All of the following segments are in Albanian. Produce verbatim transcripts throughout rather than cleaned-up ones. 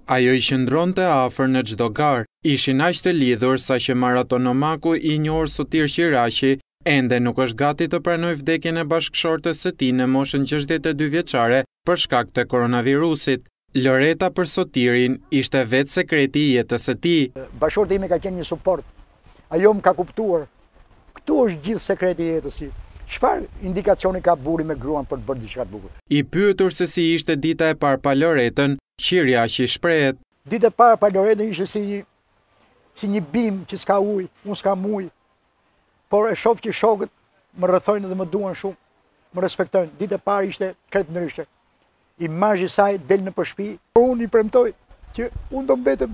Ajo i qëndronte afër në çdo garë, ishin aq të lidhur sa që maratonomaku i njohur Sotir Qirashi ende nuk është gati të pranojë vdekjen e bashkëshortes së tij në moshën gjashtëdhjetë e dy vjeçare për shkak të koronavirusit. Loreta për Sotirin ishte vetë sekreti i jetës së tij. Bashkëshorti ime ka qenë një suport. Ajo më ka kuptuar. Këtu është gjithë sekreti i jetës së tij. Çfarë indikacioni ka burri me gruan për të bërë diçka të bukur? I pyetur se si ishte dita e parë pa Loretën, Qirashi shprehet. Dita e parë pa Loretën ishte si një, si një bim që s'ka ujë, unë s'kam ujë. Por e shoh që shokët më rrethojnë dhe më duan shumë, më respektojnë. Dita e parë ishte krejt ndryshe. Imazhi i saj del në shtëpi, por unë i premtoj që unë do mbetem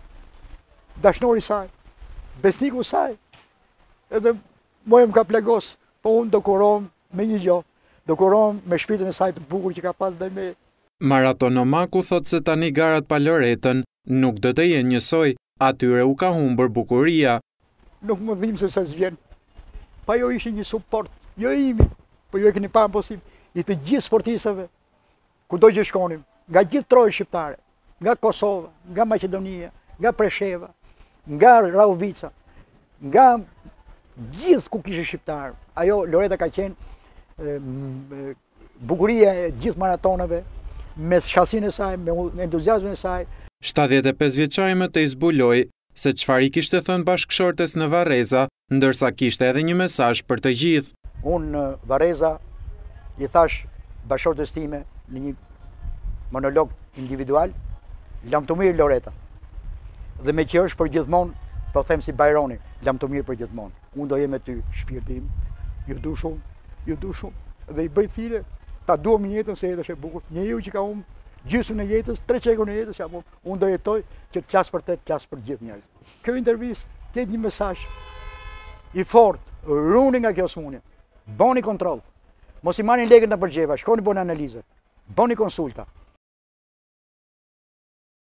dashnori i saj, besniku i saj. Edhe moje më ka plegos. Po unë do kurohem me një gjë, do kurohem me shpirtin e saj të bukur që ka pas ndaj meje. Maratonomaku thot se tani garat pa Loretën nuk do të jenë njësoj, atyre u ka humbur bukuria. Nuk më dhimbë se se s'vjen. Pa jo ishte një suport, jo imi, po jo e keni pa imposim, i të gjithë sportistëve, kudo që shkonim, nga gjithë trojë shqiptare, nga Kosova, nga Maqedonia, nga Presheva, nga Rauvica, nga gjithë ku kishte shqiptar. Ajo Loreta ka qenë e, e, bukuria e gjithë maratonave, me shallësinë e saj, me entuziazmin e saj. shtatëdhjetë e pesë vjeçari më tej zbuloi se çfarë i kishte thënë bashkëshortes në Varreza, ndërsa kishte edhe një mesazh për të gjithë. Unë në Varreza i thash bashkëshortes time në një monolog individual, lam të mirë Loreta. Dhe me që është për gjithmonë, po them si Bajroni, lam të mirë për gjithmonë. Unë do jem me ty, shpirti im, ju du shumë, ju du shumë. Dhe i bëj thire, ta duam një jetën se jetës e bukur. Njeriu që ka humbur gjysmën e jetës, tre çekun e jetës, apo unë do jetoj që të flas për të, të flas për gjithë njerëzit. Kjo intervistë ka një mesazh i fortë, runi nga kjo smundje. Bëni kontroll. Mos i marrni lekët në përgjeva, shkoni bëni analizë. Bëni konsulta.